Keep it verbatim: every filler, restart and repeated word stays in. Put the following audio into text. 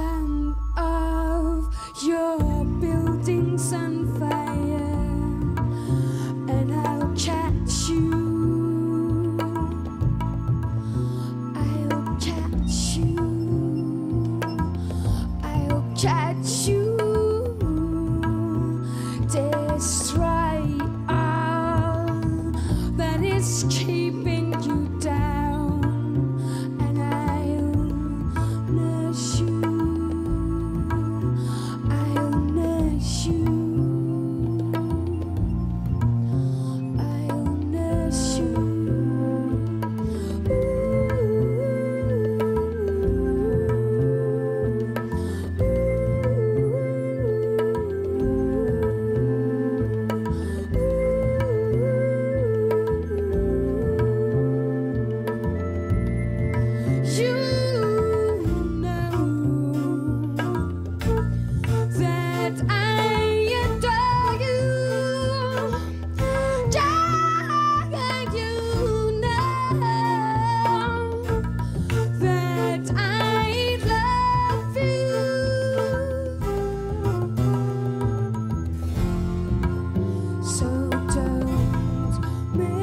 some of your buildings on fire, and I'll catch you. I'll catch you. I'll catch you. Destroy all that is keeping you down, and I'll nurse you. I'll nurse you. I'll nurse you. You know that I adore you. Yeah, you know that I love you. So don't make